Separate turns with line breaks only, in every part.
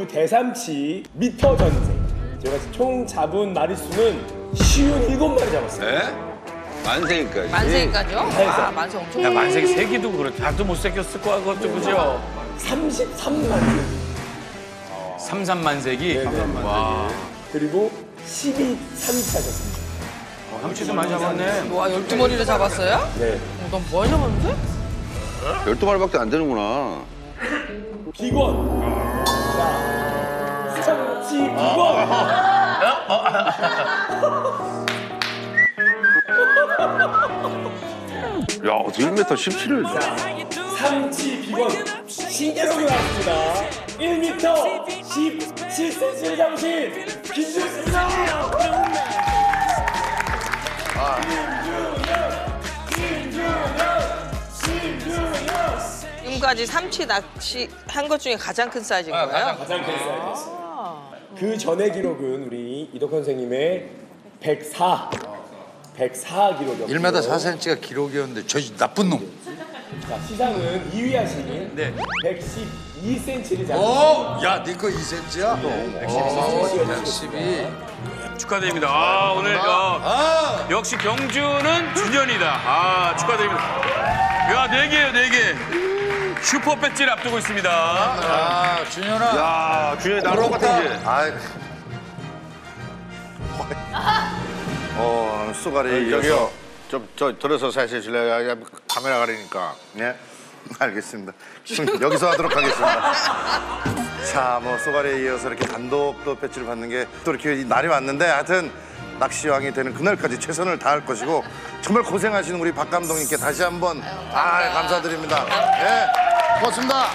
그리고 대삼치 미터 전쟁. 제가 총 잡은 마리수는 57마리 잡았어요.
네? 만세기까지.
만세기까지요? 아, 만세 엄청.
야, 만세기 세기도 그렇 다도 못 새겼을 거 같고 그죠?
33만 세.
33만세기. 와.
그리고 12삼치 하셨습니다.
삼치도 많이 잡았네.
와, 12마리를 잡았어요?
네.
넌 많이 잡았는데?
12마리밖에 안 되는구나.
비건. 자, 삼치 비건.
야, 어떻게 1m 17을.
삼치 비건 신기록이 나왔습니다. 1m 17cm를 잡으신 김준수입니다.
지금까지 삼치 낚시 한 것 중에 가장 큰 사이즈인 거예요?
가장 큰 사이즈였어요. 그 전의 기록은 우리 이덕헌 선생님의 104 기록이었고요.
1m 4cm가 기록이었는데 저 나쁜 놈.
자, 시상은 2위 하신
네.
112cm를 잡으신
야, 네 거 2cm야? 112.
축하드립니다. 아, 오늘 역시 경주는 준현이다. 아, 축하드립니다. 야, 4개예요, 4개. 슈퍼 배지를 앞두고 있습니다.
아, 준현아.
야, 준현이 나랑 똑같아, 이제.
쏘가리 저기요. 저 들어서 사실 실례가 카메라 가리니까. 네. 알겠습니다. 여기서 하도록 하겠습니다. 자, 뭐 쏘가리에 이어서 이렇게 단독 또 배지를 받는 게 또 이렇게 날이 왔는데 하여튼 낚시왕이 되는 그날까지 최선을 다할 것이고 정말 고생하시는 우리 박 감독님께 다시 한번 감사드립니다. 네, 고맙습니다.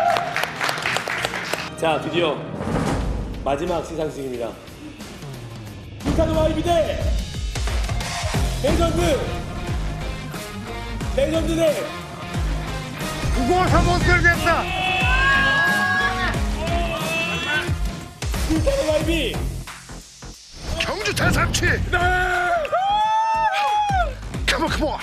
자, 드디어 마지막 시상식입니다. 북한의 와이비대 레전드 대
무거워서 못 들겠다.
북한의 와이비
경주 대삼치. 컴온.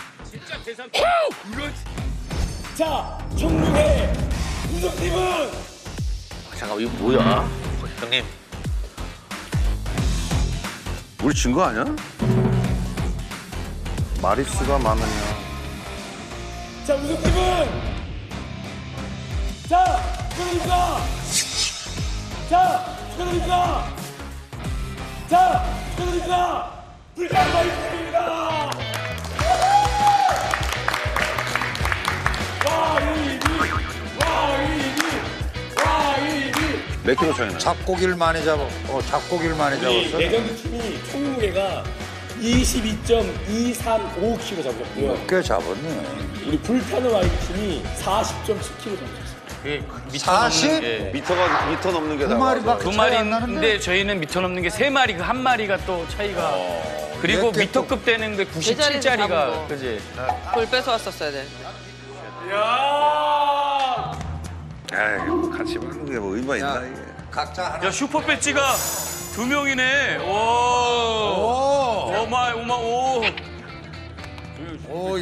자, 청룡의 우승팀은
잠깐만, 이거 뭐야? 형님. 우리 진 거 아니야?
마리수가 많으면
자, 우승팀은 자, 축하드립니다. 자, 축하드립니다. 자, 축하드립니다. 불가능 와이프입니다. 와이비.
몇 킬로 차이나?
잡고기를 많이 잡아. 잡고기를 많이
우리
잡았어.
레전드 팀이 총 무게가 22.235kg 잡았고요.
꽤 잡았네.
우리 불타는 와이프 팀이 40.7kg 잡았어요.
40?
예.
미터 넘는 게
두 마리밖에
두
차이 안 나는데.
마리인데 저희는 미터 넘는 게 3마리, 그 한 마리가 또 차이가. 그리고
이렇게
미터급 되는 게
제자리에서 잡은
97짜리가
거.
그지?
그걸 뺏어왔었어야 되는데.
에이, 같이 먹는 게 뭐 의미가 있나, 이게.
각자 하나.
야, 슈퍼 배지가 2명이네. 오. 오마이.
오,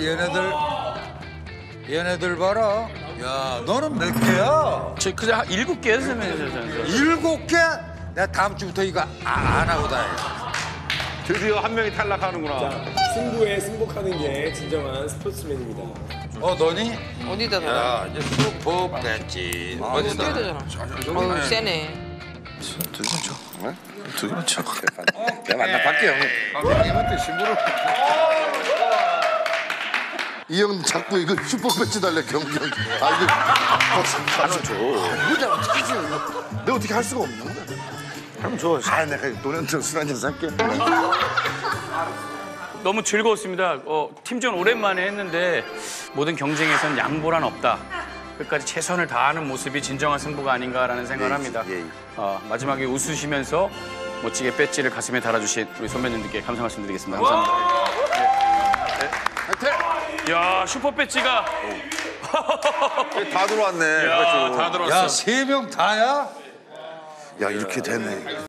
얘네들 봐라. 야, 너는 몇 개야?
저 그냥 7개 했으면
7개? 내가 다음 주부터 이거 안 하고 다녀.
드디어 한 명이 탈락하는구나.
자, 승부에 승복하는 게 진정한 스포츠맨입니다.
너니?
어디다 놔?
야, 이제 슈퍼 배지.
어디다 놔야 되잖아. 어우, 세네.
두기만 쳐. 내가 만나 갈게요, 형님.
감독님한테 신부를. 이 형 자꾸 이거 슈퍼 배치 달래 경기. 이거 하면 줘. 이거 어떻게 하지? 내가 어떻게 할 수가 없는 거야. 하면 줘. 내가 노년층 술 한잔 살게.
너무 즐거웠습니다. 팀전 오랜만에 했는데 모든 경쟁에선 양보란 없다. 끝까지 최선을 다하는 모습이 진정한 승부가 아닌가라는 생각을 합니다. 마지막에 웃으시면서 멋지게 배지를 가슴에 달아주신 우리 선배님들께 감사 말씀드리겠습니다. 감사합니다. 야, 슈퍼 배지가
다 들어왔네.
다 들어왔어.
야, 3명 다야?
야, 이렇게 되네.